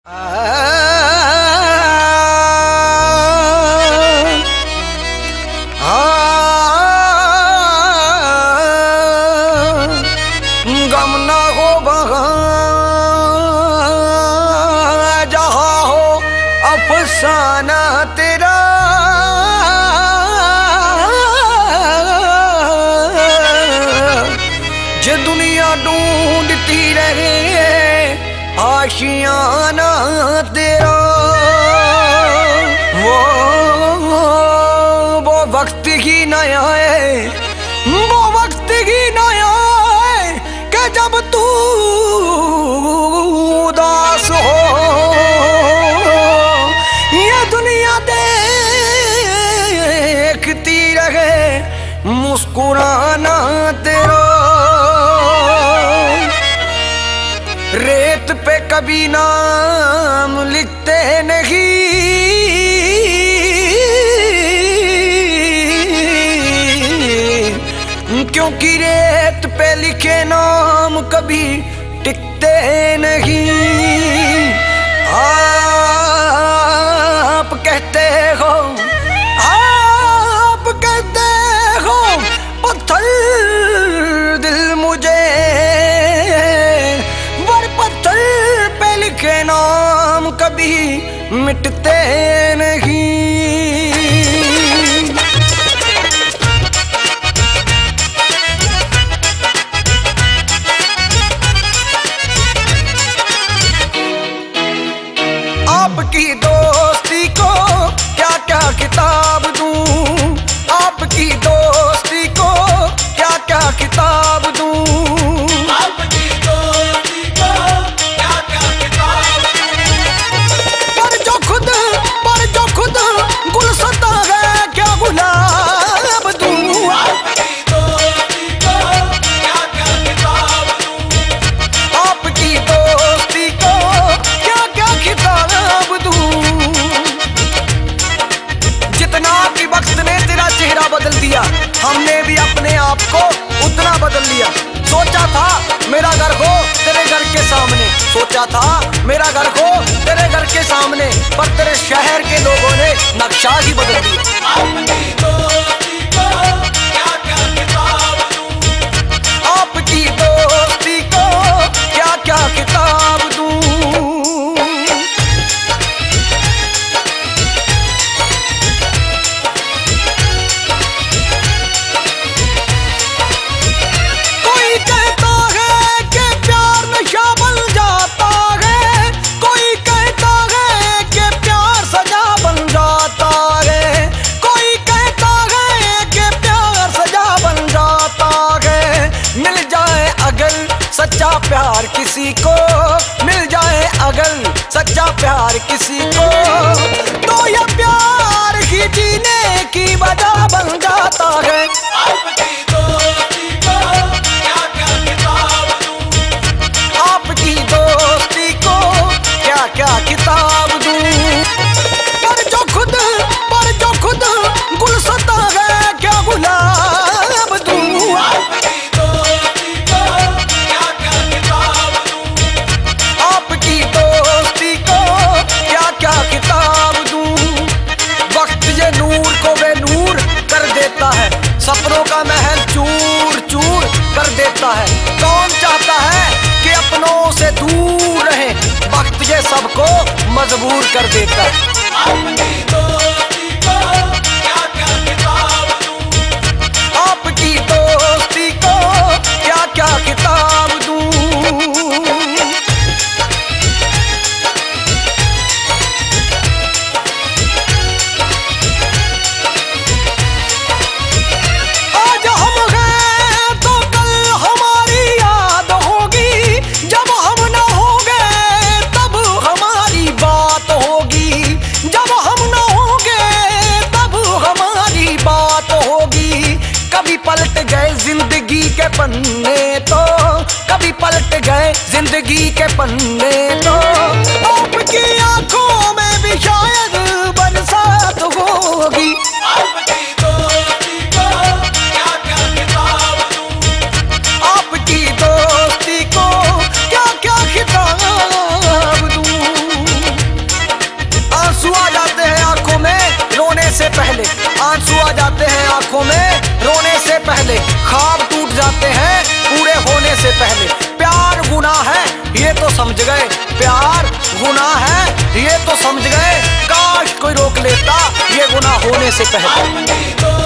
गम ना हो वहाँ जहाँ हो अफसाना तेरा, जो दुनिया ढूंढती रहे आशियाना तेरा। वो वक्त ही नया है, वो वक्त ही नया है कि जब तू उदास हो, ये दुनिया देखती रहे मुस्कुराना तेरा। रेत पे कभी नाम लिखते नहीं, क्योंकि रेत पे लिखे नाम कभी टिकते नहीं। आप कहते हो पत्थर दिल मुझे, वर पत्थर पे लिखे नाम कभी मिटते नहीं। आपकी दोस्ती को क्या क्या किताब दूं, आपकी दोस्ती को क्या क्या किताब दूं, आपकी दोस्ती को क्या क्या किताब दूं। पर जो खुद गुलशता है क्या गुलाब दूं, आपकी दोस्ती को क्या क्या किताब दूं। आपकी दोस्ती को क्या क्या किताब दूं। जितना कि वक्त ने तेरा चेहरा बदल दिया, हमने भी अपने आप को उतना बदल लिया। सोचा था मेरा घर हो तेरे घर के सामने, सोचा था मेरा घर हो तेरे घर के सामने, पर तेरे शहर के लोगों ने नक्शा ही बदल दिया। आपकी दोस्ती को क्या क्या किताब दूं। आपकी दोस्ती को क्या क्या किताब दूं। सच्चा प्यार किसी को मिल जाए, अगर सच्चा प्यार किसी को, तो यह प्यार ही जीने की वजह बन जाता है। आपकी दोस्ती को क्या क्या किताब दूं। आपकी दोस्ती को क्या क्या किताब दूं। पर जो खुद गुलशता है क्या गुलाब दूं। आपकी दोस्ती को क्या क्या किताब दूं। आपकी दोस्ती को क्या क्या किताब दूं। वक्त ये नूर को बेनूर कर देता है, सपनों का महल चूर चूर कर देता है। कौन चाहता है कि अपनों से दूर रहे, वक्त ये सबको मजबूर कर देता है। आपकी दोस्ती को क्या क्या किताब दूं। आपकी दोस्ती को क्या क्या किताब दूं। आज हम हैं तो कल हमारी याद होगी, जब हम ना होंगे तब हमारी बात होगी, जब हम ना होंगे तब हमारी बात होगी। कभी पलट गए जिंदगी के पन्ने तो, कभी पलट गए जिंदगी के पन्ने तो, आपकी आंखों में भी शायद बरसात होगी। आपकी दोस्ती को क्या क्या किताब दूं। आपकी दोस्ती को क्या क्या किताब दूं। समझ गए प्यार गुनाह है, ये तो समझ गए। काश कोई रोक लेता ये गुनाह होने से पहले। अपनी